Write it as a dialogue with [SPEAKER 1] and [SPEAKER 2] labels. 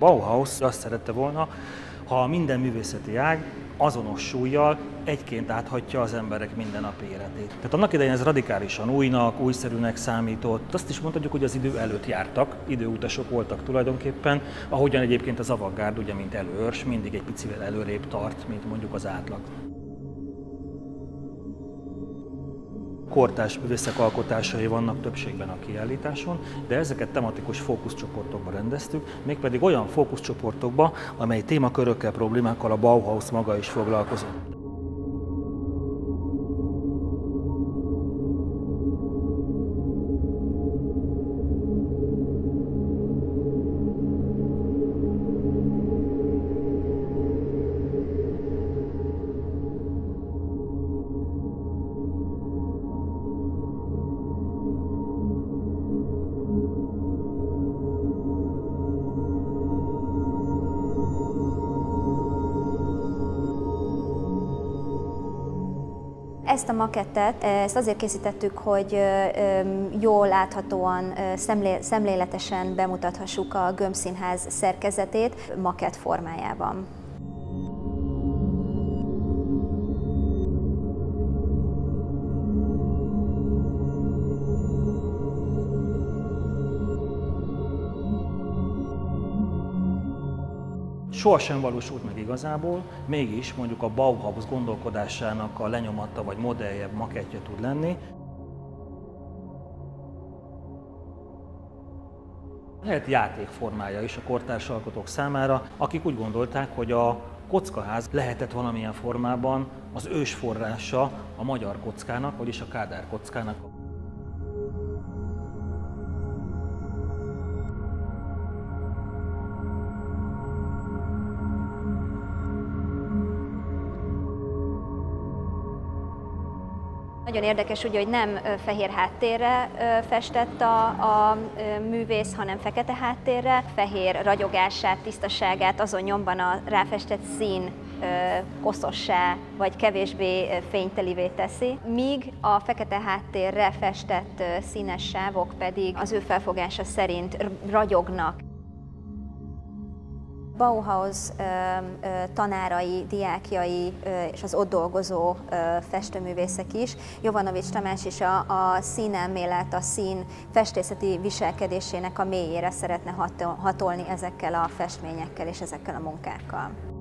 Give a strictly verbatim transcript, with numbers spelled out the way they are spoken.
[SPEAKER 1] Bauhaus azt szerette volna, ha minden művészeti ág azonos súllyal egyként áthatja az emberek mindennapi életét. Tehát annak idején ez radikálisan újnak, újszerűnek számított. Azt is mondhatjuk, hogy az idő előtt jártak, időutasok voltak tulajdonképpen, ahogyan egyébként az avantgárd, ugye, mint előörs, mindig egy picivel előrébb tart, mint mondjuk az átlag. Kortárs művészek alkotásai vannak többségben a kiállításon, de ezeket tematikus fókuszcsoportokba rendeztük, mégpedig olyan fókuszcsoportokba, amely témakörökkel, problémákkal a Bauhaus maga is foglalkozott.
[SPEAKER 2] Ezt a makettet ezt azért készítettük, hogy jól láthatóan, szemléletesen bemutathassuk a Gömbszínház szerkezetét makett formájában.
[SPEAKER 1] Sohasem valósult meg igazából, mégis mondjuk a Bauhaus gondolkodásának a lenyomata vagy modellje, makettje tud lenni. Lehet játékformája is a kortárs alkotók számára, akik úgy gondolták, hogy a kockaház lehetett valamilyen formában az ősforrása a magyar kockának, vagyis a Kádár kockának.
[SPEAKER 2] Nagyon érdekes, ugye, hogy nem fehér háttérre festett a, a művész, hanem fekete háttérre. Fehér ragyogását, tisztaságát azon nyomban a ráfestett szín koszossá vagy kevésbé fénytelivé teszi, míg a fekete háttérre festett színes sávok pedig az ő felfogása szerint ragyognak. Bauhaus tanárai, diákjai és az ott dolgozó festőművészek is, Jovanovics Tamás is a, a színelmélet, a szín festészeti viselkedésének a mélyére szeretne hatolni ezekkel a festményekkel és ezekkel a munkákkal.